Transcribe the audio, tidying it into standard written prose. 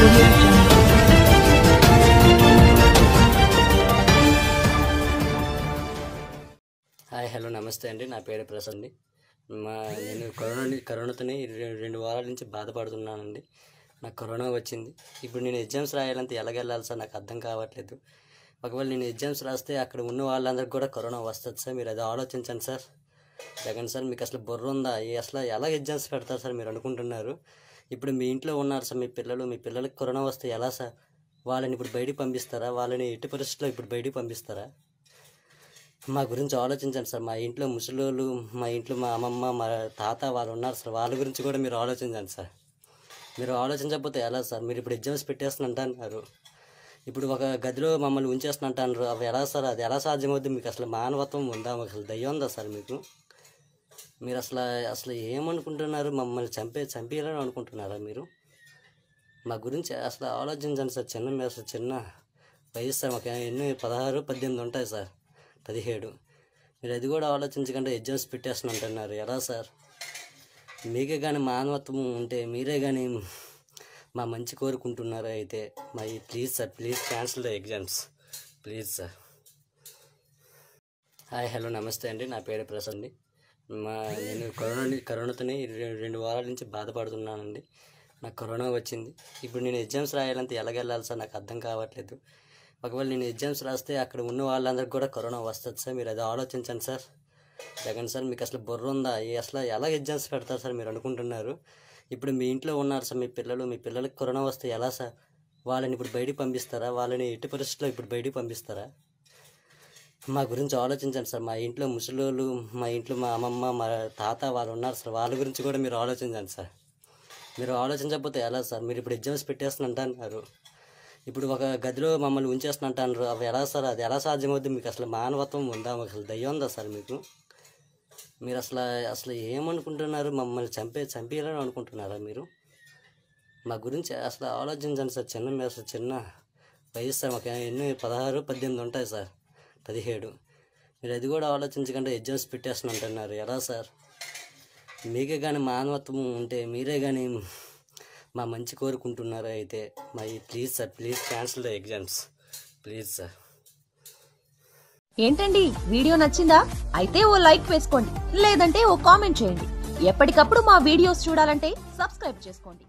Audio Jungle. Hi hello నమస్తే అండి. నా పేరు ప్రసాద్ అండి. నేను కరోనాతోని 2 వారాల నుంచి బాధపడుతున్నానండి. నాకు కరోనా వచ్చింది. ఇప్పుడు నేను ఎగ్జామ్స్ రాయాలంటే ఎలాగెళ్ళాలి సార్, నాకు అర్థం కావట్లేదు. ఒకవేళ నేను ఎగ్జామ్స్ రాస్తే అక్కడ ఉన్న వాళ్ళందరికీ కూడా కరోనా వస్తుంది సార్. మీరు అది ఆలోచించండి సార్. జగన్ సార్, మీకు అసలు బుర్ర ఉందా? అసలు ఎలా ఎగ్జామ్స్ పెడతారు సార్ మీరు అనుకుంటున్నారు? ఇప్పుడు మీ ఇంట్లో ఉన్నారు సార్ మీ పిల్లలకి కరోనా వస్తే ఎలా సార్? వాళ్ళని ఇప్పుడు బయటికి పంపిస్తారా? వాళ్ళని ఎట్టి పరిస్థితుల్లో ఇప్పుడు బయటికి పంపిస్తారా? మా గురించి ఆలోచించండి సార్. మా ఇంట్లో ముసలోళ్ళు, మా ఇంట్లో మా అమ్మమ్మ, మా తాత వాళ్ళు ఉన్నారు సార్. వాళ్ళ గురించి కూడా మీరు ఆలోచించండి సార్. మీరు ఆలోచించకపోతే ఎలా సార్? మీరు ఇప్పుడు ఎగ్జామ్స్ పెట్టేస్తున్నారు. ఇప్పుడు ఒక గదిలో మమ్మల్ని ఉంచేస్తున్నట్టు అవి ఎలా సార్? అది ఎలా సాధ్యమవుతుంది? మీకు అసలు మానవత్వం ఉందా? అసలు దయ్యం ఉందా సార్ మీకు? మీరు అసలు ఏమనుకుంటున్నారు? మమ్మల్ని చంపేయాలని అనుకుంటున్నారా మీరు? మా గురించి అసలు ఆలోచించండి సార్. మీరు అసలు చిన్న వయసు సార్. మాకు ఎన్ని 16, 18 ఉంటాయి సార్, 17. మీరు అది కూడా ఆలోచించకుండా ఎగ్జామ్స్ పెట్టేస్తున్నట్టున్నారు. ఎలా సార్? మీకే కానీ మానవత్వం ఉంటే మీరే కానీ మా మంచి కోరుకుంటున్నారా? అయితే please sir, please cancel the exams please sir. Hi hello నమస్తే అండి. నా పేరు ప్రసాద్ అండి. నేను కరోనాతోని 2 వారాల నుంచి బాధపడుతున్నానండి. నాకు కరోనా వచ్చింది. ఇప్పుడు నేను ఎగ్జామ్స్ రాయాలంటే ఎలాగెళ్ళాలి సార్, నాకు అర్థం కావట్లేదు. ఒకవేళ నేను ఎగ్జామ్స్ రాస్తే అక్కడ ఉన్న వాళ్ళందరికీ కూడా కరోనా వస్తుంది సార్. మీరు అది ఆలోచించండి సార్. జగన్ సార్, మీకు అసలు బుర్ర ఉందా? అసలు ఎలా ఎగ్జామ్స్ పెడతారు సార్ మీరు అనుకుంటున్నారు? ఇప్పుడు మీ ఇంట్లో ఉన్నారు సార్ మీ పిల్లలకి కరోనా వస్తే ఎలా సార్? వాళ్ళని ఇప్పుడు బయటికి పంపిస్తారా? వాళ్ళని ఎట్టి పరిస్థితుల్లో ఇప్పుడు బయటికి పంపిస్తారా? మా గురించి ఆలోచించండి సార్. మా ఇంట్లో ముసలోళ్ళు, మా ఇంట్లో మా అమ్మమ్మ, మా తాత వాళ్ళు ఉన్నారు సార్. వాళ్ళ గురించి కూడా మీరు ఆలోచించండి సార్. మీరు ఆలోచించకపోతే ఎలా సార్? మీరు ఇప్పుడు ఎగ్జామ్స్ పెట్టేస్తున్నట్టు ఇప్పుడు ఒక గదిలో మమ్మల్ని ఉంచేస్తున్నట్టు అవి ఎలా సార్? అది ఎలా సాధ్యమవుతుంది? మీకు అసలు మానవత్వం ఉందా? అసలు దయ్యం ఉందా సార్ మీకు? మీరు అసలు ఏమనుకుంటున్నారు? మమ్మల్ని చంపేయాలని అనుకుంటున్నారా మీరు? మా గురించి అసలు ఆలోచించండి సార్. మీరు అసలు చిన్న వయసు సార్. మాకు ఎన్ని 16, 18 ఉంటాయి సార్, 17. మీరు అది కూడా ఆలోచించకుండా ఎగ్జామ్స్ పెట్టేస్తున్నట్టున్నారు. ఎలా సార్? మీకే కానీ మానవత్వం ఉంటే మీరే కానీ మా మంచి కోరుకుంటున్నారా? అయితే please sir, please cancel the exams please sir. ఏంటండి, వీడియో నచ్చిందా? అయితే ఓ లైక్ వేసుకోండి, లేదంటే ఓ కామెంట్ చేయండి. ఎప్పటికప్పుడు మా వీడియోస్ చూడాలంటే సబ్స్క్రైబ్ చేసుకోండి.